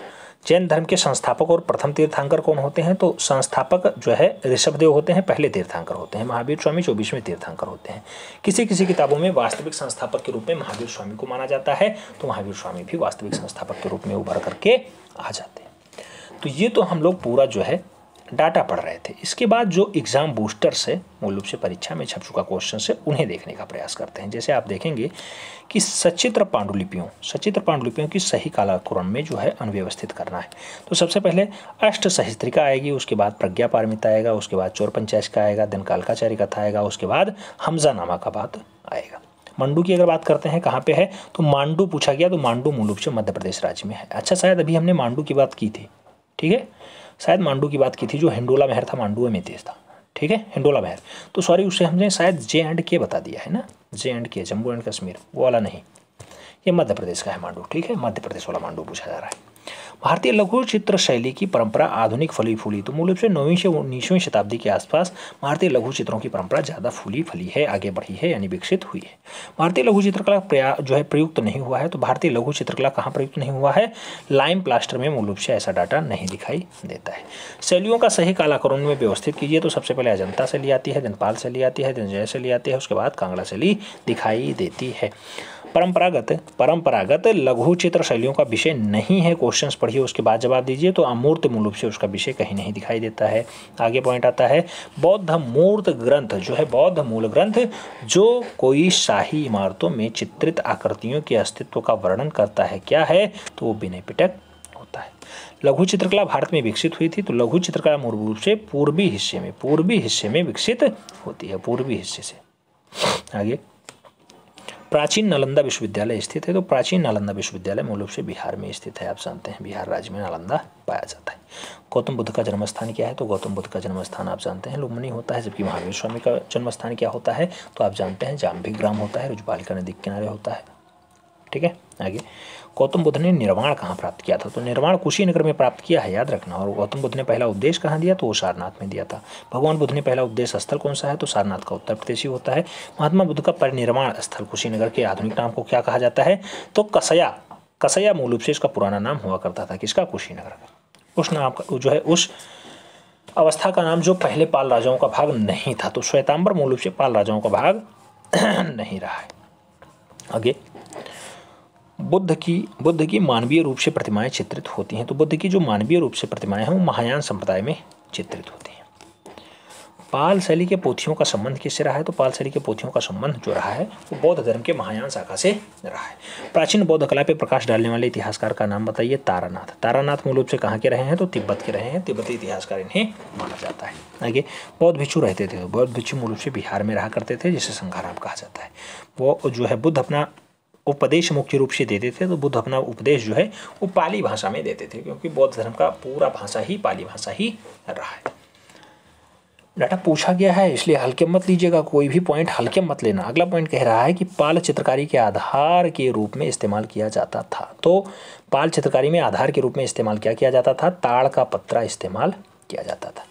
जैन धर्म के संस्थापक और प्रथम तीर्थंकर कौन होते हैं? तो संस्थापक जो है ऋषभदेव होते हैं, पहले तीर्थंकर होते हैं। महावीर स्वामी 24वें तीर्थंकर होते हैं। किसी किसी किताबों में वास्तविक संस्थापक के रूप में महावीर स्वामी को माना जाता है, तो महावीर स्वामी भी वास्तविक संस्थापक के रूप में उभर करके आ जाते हैं। तो ये तो हम लोग पूरा जो है डाटा पढ़ रहे थे। इसके बाद जो एग्जाम बूस्टर से मूल रूप से परीक्षा में छप चुका क्वेश्चन है उन्हें देखने का प्रयास करते हैं। जैसे आप देखेंगे कि सचित्र पांडुलिपियों की सही कालाक्रम में जो है अनव्यवस्थित करना है। तो सबसे पहले अष्ट सहस्त्रिका आएगी, उसके बाद प्रज्ञा पारमिता आएगा, उसके बाद चोर पंचायत आएगा, दिन कालकाचार्य कथा आएगा, उसके बाद हमजानामा का बात आएगा। मांडू की अगर बात करते हैं कहाँ पे है, तो मांडू पूछा गया, तो मांडू मूल रूप से मध्य प्रदेश राज्य में है। अच्छा, शायद अभी हमने मांडू की बात की थी, ठीक है, शायद मांडू की बात की थी, जो हिंडोला महर था मांडू में तेज था, ठीक है, हिंडोला महर। तो सॉरी, उससे हमने शायद J&K बता दिया है ना, J&K जम्मू एंड कश्मीर, वो वाला नहीं, ये मध्य प्रदेश का है मांडू, ठीक है, मध्य प्रदेश वाला मांडू पूछा जा रहा है। भारतीय लघु चित्र शैली की परंपरा आधुनिक फली फूली, तो मूल रूप से 9वीं से 19वीं शताब्दी के आसपास भारतीय लघु चित्रों की परंपरा ज़्यादा फूली फली है, आगे बढ़ी है, यानी विकसित हुई है। भारतीय लघु चित्रकला जो है प्रयुक्त नहीं हुआ है, तो भारतीय लघु चित्रकला कहाँ प्रयुक्त नहीं हुआ है? लाइम प्लास्टर में मूल रूप से ऐसा डाटा नहीं दिखाई देता है। शैलियों का सही कालाक्रम में व्यवस्थित कीजिए, तो सबसे पहले अजंता शैली आती है, दिनपाल शैली आती है, दिनजय शैली आती है, उसके बाद कांगड़ा शैली दिखाई देती है। परंपरागत लघु चित्र शैलियों का विषय नहीं है, क्वेश्चंस पढ़िए उसके बाद जवाब दीजिए। तो अमूर्त मूल रूप से उसका विषय कहीं नहीं दिखाई देता है। आगे पॉइंट आता है बौद्ध मूर्त ग्रंथ, जो है बौद्ध मूल ग्रंथ, जो कोई शाही इमारतों में चित्रित आकृतियों के अस्तित्व का वर्णन करता है, क्या है? तो वो विनय पिटक होता है। लघु चित्रकला भारत में विकसित हुई थी, तो लघु चित्रकला मूल रूप से पूर्वी हिस्से में विकसित होती है, पूर्वी हिस्से से। आगे प्राचीन नालंदा विश्वविद्यालय स्थित है, तो प्राचीन नालंदा विश्वविद्यालय मूल रूप से बिहार में स्थित है। आप जानते हैं बिहार राज्य में नालंदा पाया जाता है। गौतम बुद्ध का जन्म स्थान क्या है? तो गौतम बुद्ध का जन्म स्थान आप जानते हैं लुम्बिनी होता है, जबकि महावीर स्वामी का जन्म स्थान क्या होता है? तो आप जानते हैं जाम्भिक ग्राम होता है, ऋजुपालिका नदी के किनारे होता है, ठीक है। आगे गौतम बुद्ध ने निर्वाण कहाँ प्राप्त किया था? तो निर्वाण कुशीनगर में प्राप्त किया है, याद रखना। और गौतम बुद्ध ने पहला उपदेश कहाँ दिया? तो वो सारनाथ में दिया था। भगवान बुद्ध ने पहला उपदेश स्थल कौन सा है? तो सारनाथ का उत्तर प्रदेश ही होता है। महात्मा बुद्ध का परिनिर्वाण स्थल कुशीनगर के आधुनिक नाम को क्या कहा जाता है? तो कसया मूल रूप से इसका पुराना नाम हुआ करता था, किसका? कुशीनगर का। उस नाम का जो है उस अवस्था का नाम जो पहले पाल राजाओं का भाग नहीं था, तो श्वेतांबर मूल रूप से पाल राजाओं का भाग नहीं रहा है। आगे बुद्ध की मानवीय रूप से प्रतिमाएं चित्रित होती हैं, तो बुद्ध की जो मानवीय रूप से प्रतिमाएं हैं वो महायान संप्रदाय में चित्रित होती हैं। पाल शैली के पोथियों का संबंध किससे रहा है? तो पाल शैली के पोथियों का संबंध जो रहा है वो बौद्ध धर्म के महायान शाखा से रहा है। प्राचीन बौद्ध कला पे प्रकाश डालने वाले इतिहासकार का नाम बताइए। तारानाथ। तारानाथ मूल रूप से कहाँ के रहे हैं? तो तिब्बत के रहे हैं, तिब्बती इतिहासकार इन्हें माना जाता है। आगे बौद्ध भिक्षु रहते थे, बौद्ध भिक्षु मूल रूप से बिहार में रहा करते थे, जिसे संघाराम कहा जाता है। वो जो है बुद्ध अपना उपदेश मुख्य रूप से देते थे, तो बुद्ध अपना उपदेश जो है वो पाली भाषा में देते थे, क्योंकि बौद्ध धर्म का पूरा भाषा ही पाली भाषा ही रहा है। डाटा पूछा गया है इसलिए हल्के मत लीजिएगा, कोई भी पॉइंट हल्के मत लेना। अगला पॉइंट कह रहा है कि पाल चित्रकारी के आधार के रूप में इस्तेमाल किया जाता था, तो पाल चित्रकारी में आधार के रूप में इस्तेमाल क्या किया जाता था? ताड़ का पत्रा इस्तेमाल किया जाता था।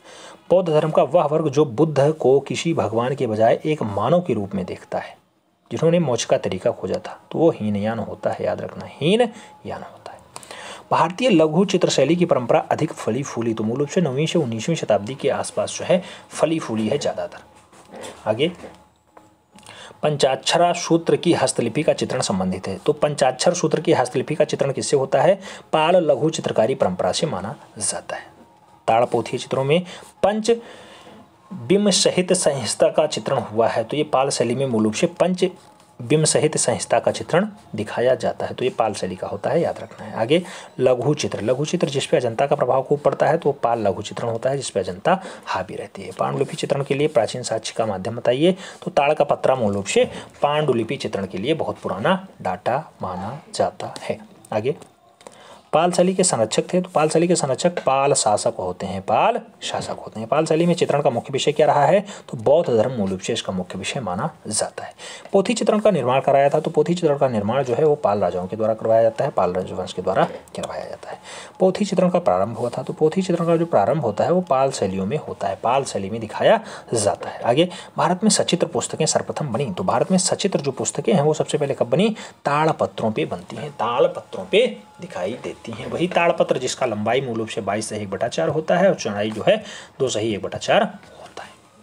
बौद्ध धर्म का वह वर्ग जो बुद्ध को किसी भगवान के बजाय एक मानव के रूप में देखता है, जिन्होंने मोक्ष का तरीका खोजा था, तो वो हीनयान होता है। याद रखना, हीनयान होता है। भारतीय लघु चित्र शैली की परंपरा अधिक फली फूली, तो मूल रूप से 9वीं से 19वीं शताब्दी के आसपास जो है फली फूली है ज़्यादातर। आगे, पंचाक्षरा सूत्र की हस्तलिपि का चित्रण संबंधित है, तो पंचाक्षर सूत्र की हस्तलिपि का चित्रण किससे होता है? पाल लघु चित्रकारी परंपरा से माना जाता है। ताड़पोथी चित्रों में पंच बिंब सहित संहिता का चित्रण हुआ है, तो ये पाल शैली में मूल रूप से पंच बिंब सहित संहिता का चित्रण दिखाया जाता है, तो ये पाल शैली का होता है। याद रखना है। आगे, लघु चित्र जिस पे अजंता का प्रभाव खूब पड़ता है, तो पाल लघु चित्रण होता है, जिस पे अजंता हावी रहती है। पांडुलिपि चित्रण के लिए प्राचीन साक्ष्य का माध्यम बताइए, तो ताड़ का पत्रा मूल रूप से पांडुलिपि चित्रण के लिए बहुत पुराना डाटा माना जाता है। आगे, पाल शैली के संरक्षक थे, तो पाल शैली के संरक्षक पाल शासक होते हैं। पाल शासक होते हैं। पाल शैली में चित्रण का मुख्य विषय क्या रहा है? तो बौद्ध धर्म मूल रूप से इसका मुख्य विषय माना जाता है। पोथी चित्रण का निर्माण कराया था, तो पोथी चित्रण का निर्माण जो है वो पाल राजाओं के द्वारा करवाया जाता है, पाल राजवंश के द्वारा करवाया जाता है। पोथी चित्रण का प्रारंभ हुआ था, तो पोथी चित्रण का जो प्रारंभ होता है वो पाल शैलियों में होता है, पाल शैली में दिखाया जाता है। आगे, भारत में सचित्र पुस्तकें सर्वप्रथम बनी, तो भारत में सचित्र जो पुस्तकें हैं वो सबसे पहले कब बनी? ताड़पत्रों पे बनती हैं, ताड़पत्रों पे दिखाई देती हैं। वही ताड़पत्र जिसका लंबाई मूल रूप से 22 से 1/4 होता है और चौड़ाई जो है 2 से 1/4 होता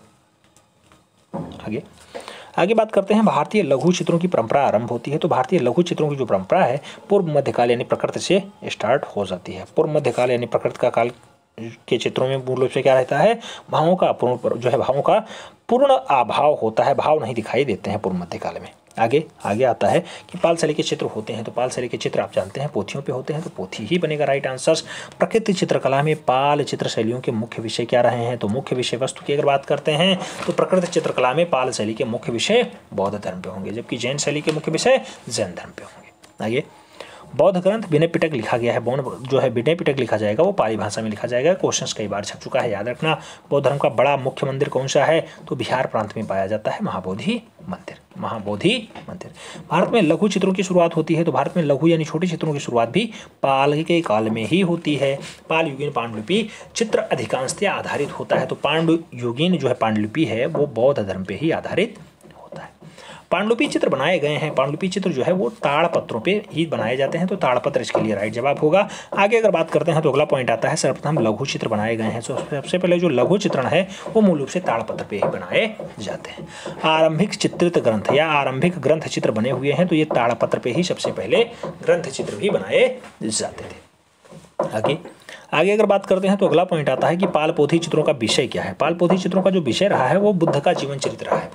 है। आगे बात करते हैं, भारतीय लघु चित्रों की परंपरा आरंभ होती है, तो भारतीय लघु चित्रों की जो परंपरा है पूर्व मध्यकाल यानी प्रकृत से स्टार्ट हो जाती है। पूर्व मध्यकाल यानी प्रकृत का काल के चित्रों में मूल रूप से क्या रहता है? भावों का पूर्ण अभाव होता है, भाव नहीं दिखाई देते हैं पूर्व मध्यकाल में। आगे आता है कि पाल शैली के चित्र होते हैं, तो पाल शैली के चित्र आप जानते हैं पोथियों पे होते हैं, तो पोथी ही बनेगा राइट आंसर। प्रकृति चित्रकला में पाल चित्र शैलियों के मुख्य विषय क्या रहे हैं? तो मुख्य विषय वस्तु की अगर बात करते हैं तो प्रकृति चित्रकला में पाल शैली के मुख्य विषय बौद्ध धर्म पे होंगे, जबकि जैन शैली के मुख्य विषय जैन धर्म पे होंगे। आगे, बौद्ध ग्रंथ विनय पिटक लिखा गया है, जो है विनय पिटक लिखा जाएगा वो पाली भाषा में लिखा जाएगा। क्वेश्चंस कई बार छप चुका है, याद रखना। बौद्ध धर्म का बड़ा मुख्य मंदिर कौन सा है? तो बिहार प्रांत में पाया जाता है महाबोधि मंदिर। भारत में लघु चित्रों की शुरुआत होती है, तो भारत में लघु यानी छोटे चित्रों की शुरुआत भी पाल के काल में ही होती है। पाल युगीन पांडुलिपि चित्र अधिकांशतः आधारित होता है, तो पांडु युगीन जो है पांडुलिपि है वो बौद्ध धर्म पे ही आधारित होता है। पांडुलिपि चित्र बनाए गए हैं, पांडुलिपि चित्र जो है वो ताड़पत्रों पे ही बनाए जाते हैं, तो ताड़पत्र इसके लिए राइट जवाब होगा। आगे अगर बात करते हैं तो अगला पॉइंट आता है, सर्वप्रथम लघु चित्र बनाए गए हैं, तो सबसे पहले जो लघु चित्रण है वो मूल रूप से ताड़पत्र पे ही बनाए जाते हैं। आरंभिक चित्रित ग्रंथ या आरंभिक ग्रंथ चित्र बने हुए हैं, तो ये ताड़पत्र पे ही सबसे पहले ग्रंथ चित्र भी बनाए जाते थे। आगे अगर बात करते हैं तो अगला पॉइंट आता है कि पाल पोथी चित्रों का विषय क्या है। पाल पोथी चित्रों का जो विषय रहा है वो बुद्ध का जीवन चरित्र रहा है,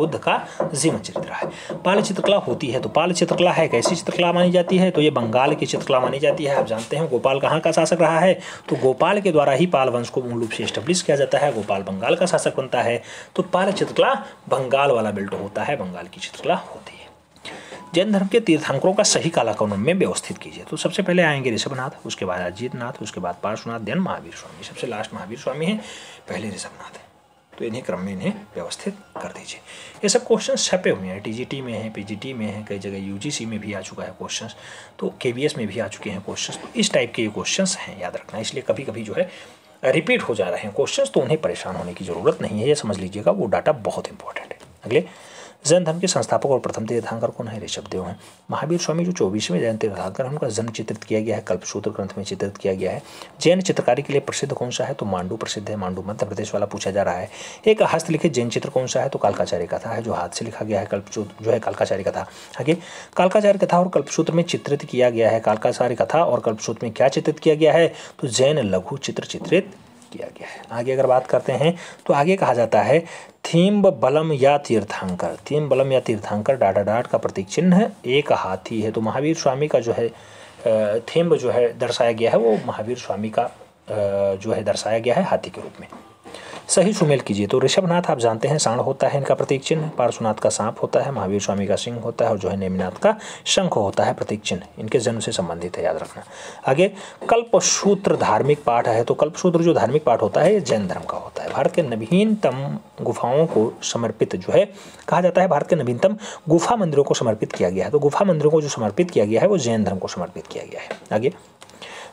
पाल चित्रकला होती है, तो पाल चित्रकला है कैसी चित्रकला मानी जाती है? तो ये बंगाल की चित्रकला मानी जाती है। आप जानते हैं गोपाल कहाँ का शासक रहा है? तो गोपाल के द्वारा ही पाल वंश को मूल रूप से एस्टेब्लिश किया जाता है, गोपाल बंगाल का शासक बनता है, तो पाल चित्रकला बंगाल वाला बेल्ट होता है, बंगाल की चित्रकला होती है। जैन धर्म के तीर्थंकरों का सही कालक्रम में व्यवस्थित कीजिए, तो सबसे पहले आएंगे ऋषभनाथ, उसके बाद अजितनाथ, उसके बाद पार्श्वनाथ, देन महावीर स्वामी। सबसे लास्ट महावीर स्वामी है, पहले ऋषभनाथ है, तो इन्हीं क्रम में इन्हें व्यवस्थित कर दीजिए। ये सब क्वेश्चन छपे हुए हैं, टीजीटी में है, पीजीटी में है, कई जगह यूजीसी में भी आ चुका है क्वेश्चन, तो केबीएस में भी आ चुके हैं क्वेश्चन, तो इस टाइप के ये क्वेश्चन हैं, याद रखना। इसलिए कभी कभी जो है रिपीट हो जा रहे हैं क्वेश्चन, तो उन्हें परेशान होने की जरूरत नहीं है, ये समझ लीजिएगा, वो डाटा बहुत इंपॉर्टेंट है। अगले, जैन धर्म के संस्थापक और प्रथम तीर्थंकर कौन है? ऋषभदेव हैं। महावीर स्वामी जो 24वें जैन तीर्थंकर हैं, उनका जन्म चित्रित किया गया है, कल्पसूत्र ग्रंथ में चित्रित किया गया है। जैन चित्रकारी के लिए प्रसिद्ध कौन सा है? तो मांडू प्रसिद्ध है, मांडू मध्य प्रदेश वाला पूछा जा रहा है। एक हस्तलिखित जैन चित्र कौन सा है? तो कालकाचार्य कथा है, जो हाथ से लिखा गया है, कल्पसूत्र जो है कालकाचार्य कथा। आगे, कालकाचार्य कथा और कल्पसूत्र में चित्रित किया गया है, कालकाचार्य कथा और कल्पसूत्र में क्या चित्रित किया गया है? तो जैन लघु चित्र चित्रित किया गया है। आगे अगर बात करते हैं तो आगे कहा जाता है थीम्ब बलम या तीर्थंकर। थीम्ब बलम या तीर्थंकर डाट का प्रतीक चिन्ह एक हाथी है, तो महावीर स्वामी का जो है थीम्ब जो है दर्शाया गया है वो महावीर स्वामी का जो है दर्शाया गया है हाथी के रूप में। सही सुमेल कीजिए, तो ऋषभनाथ आप जानते हैं सांड होता है इनका प्रतीक चिन्ह, पार्श्वनाथ का सांप होता है, महावीर स्वामी का सिंह होता है और जो है नेमिनाथ का शंख होता है प्रतीक चिन्ह, इनके जन्म से संबंधित है, याद रखना। आगे, कल्पसूत्र धार्मिक पाठ है, तो कल्पसूत्र जो धार्मिक पाठ होता है ये जैन धर्म का होता है। भारत के नवीनतम गुफाओं को समर्पित जो है कहा जाता है, भारत के नवीनतम गुफा मंदिरों को समर्पित किया गया है, तो गुफा मंदिरों को जो समर्पित किया गया है वो जैन धर्म को समर्पित किया गया है। आगे,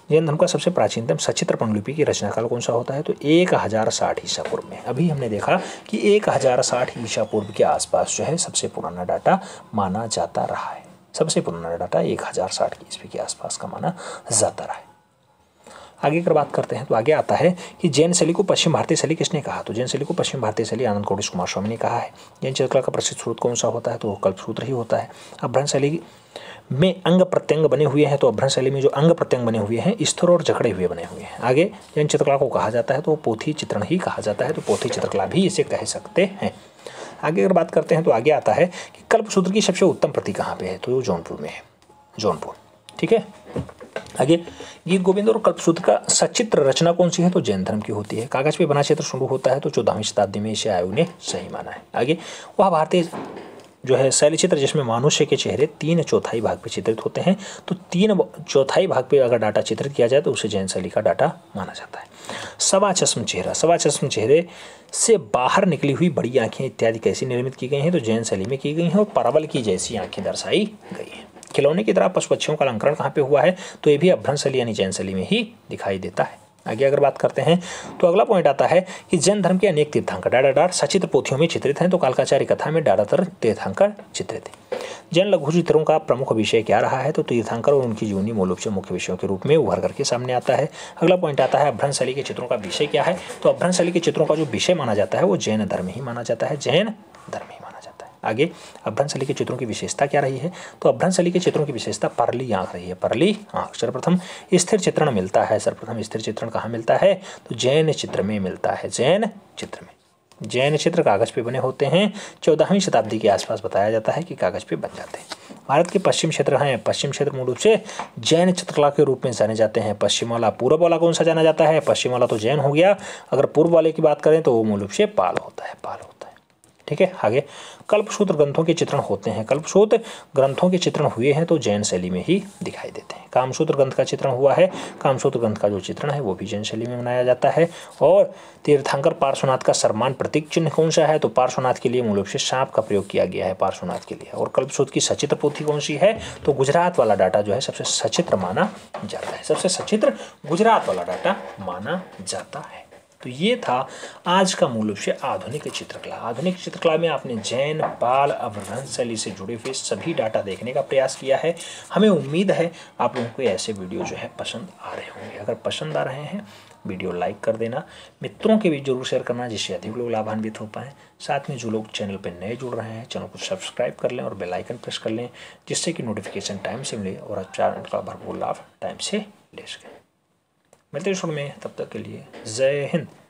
जैन धर्म का सबसे प्राचीनतम सचित्र पांडुलिपि की रचना काल कौन सा होता है? तो 1060 ईसा पूर्व में। अभी हमने देखा कि 1060 ईसा पूर्व के आसपास जो है सबसे पुराना डाटा माना जाता रहा है। सबसे पुराना डाटा 1060 ईस्वी के आसपास का माना जाता रहा है। आगे अगर बात करते हैं तो आगे आता है कि जैन शैली को पश्चिम भारतीय शैली किसने कहा? तो जैन शैली को पश्चिम भारतीय शैली आनंद कोटिश कुमार स्वामी ने कहा है। जैन चित्रकला का प्रसिद्ध स्रोत कौन सा होता है? तो कल्पसूत्र ही होता है। अपभ्रंश शैली में अंग प्रत्यंग बने हुए हैं, तो अपभ्रंश शैली में जो अंग प्रत्यंग बने हुए हैं स्थिर और जकड़े हुए बने हुए हैं। आगे जैन चित्रकला को कहा जाता है तो पोथी चित्रण ही कहा जाता है, तो पोथी चित्रकला भी इसे कह सकते हैं। आगे अगर बात करते हैं तो आगे आता है कि कल्पसूत्र की सबसे उत्तम प्रति कहाँ पे है? तो जौनपुर में है, जौनपुर। ठीक है। आगे गीत गोविंद और कल्पसूत्र का सचित्र रचना कौन सी है? तो जैन धर्म की होती है। कागज पे बना चित्र शुरू होता है तो 14वीं शताब्दी में इसे आयु ने सही माना है। आगे वह भारतीय जो है शैली चित्र जिसमें मनुष्य के चेहरे 3/4 भाग पे चित्रित होते हैं, तो 3/4 भाग पे अगर डाटा चित्रित किया जाए तो उसे जैन शैली का डाटा माना जाता है। सवा चश्म चेहरा, सवा चश्म चेहरे से बाहर निकली हुई बड़ी आंखें इत्यादि कैसी निर्मित की गई हैं? तो जैन शैली में की गई हैं और परवल की जैसी आंखें दर्शाई गई हैं। खिलौने की तरह पशु पक्षियों का अलंकरण कहाँ पे हुआ है? तो ये भी अपभ्रंश शैली यानी जैन शैली में ही दिखाई देता है। आगे अगर बात करते हैं तो अगला पॉइंट आता है कि जैन धर्म के अनेक तीर्थंकर डाटाडार सचित्र पोथियों में चित्रित हैं, तो कालकाचार्य कथा में डाटातर तीर्थंकर चित्रित हैं। जैन लघु चित्रों का प्रमुख विषय क्या रहा है? तो तीर्थंकर और उनकी जीवनी मूल रूप से मुख्य विषयों के रूप में उभर करके सामने आता है। अगला पॉइंट आता है अपभ्रंश शैली के चित्रों का विषय क्या है? तो अपभ्रंश शैली के चित्रों का जो विषय माना जाता है वो जैन धर्म ही माना जाता है, जैन धर्म ही माना जाता है। आगे अपभ्रंश शैली के चित्रों की विशेषता क्या रही है? तो अपभ्रंश शैली के चित्रों की विशेषता परली आंख रही है, परली आंख। सर्वप्रथम स्थिर चित्रण मिलता है, सर्वप्रथम स्थिर चित्रण कहाँ मिलता है? तो जैन चित्र में मिलता है, जैन चित्र में। जैन चित्र कागज पे बने होते हैं। 14वीं शताब्दी के आसपास बताया जाता है कि कागज पे बन जाते हैं। भारत के पश्चिम क्षेत्र हैं, पश्चिम क्षेत्र मूल रूप से जैन चित्रकला के रूप में जाने जाते हैं। पश्चिम वाला, पूर्व वाला कौन सा जाना जाता है? पश्चिम वाला तो जैन हो गया। अगर पूर्व वाले की बात करें तो वो मूल रूप से पाल होता है, पाल होता है। ठीक है। आगे कल्पसूत्र ग्रंथों के चित्रण होते हैं। कल्पसूत्र ग्रंथों के चित्रण हुए हैं तो जैन शैली में ही दिखाई देते हैं। कामसूत्र ग्रंथ का चित्रण हुआ है, कामसूत्र ग्रंथ का जो चित्रण है वो भी जैन शैली में बनाया जाता है। और तीर्थंकर पार्श्वनाथ का सम्मान प्रतीक चिन्ह कौन सा है? तो पार्श्वनाथ के लिए मूल रूप से सांप का प्रयोग किया गया है, पार्श्वनाथ के लिए। और कल्पसूत्र की सचित्र पोथी कौन सी है? तो गुजरात वाला डाटा जो है सबसे सचित्र माना जाता है, सबसे सचित्र गुजरात वाला डाटा माना जाता है। तो ये था आज का मूल रूप से आधुनिक चित्रकला। आधुनिक चित्रकला में आपने जैन, पाल, अपभ्रंश शैली से जुड़े हुए सभी डाटा देखने का प्रयास किया है। हमें उम्मीद है आप लोगों को ऐसे वीडियो जो है पसंद आ रहे होंगे। अगर पसंद आ रहे हैं वीडियो लाइक कर देना, मित्रों के भी जरूर शेयर करना जिससे अधिक लोग लाभान्वित हो पाएँ। साथ में जो लोग चैनल पर नए जुड़ रहे हैं चैनल को सब्सक्राइब कर लें और बेल आइकन प्रेस कर लें जिससे कि नोटिफिकेशन टाइम से मिले और आप चैनल का भरपूर लाभ टाइम से ले सकें। मिलते हैं में, तब तक के लिए जय हिंद।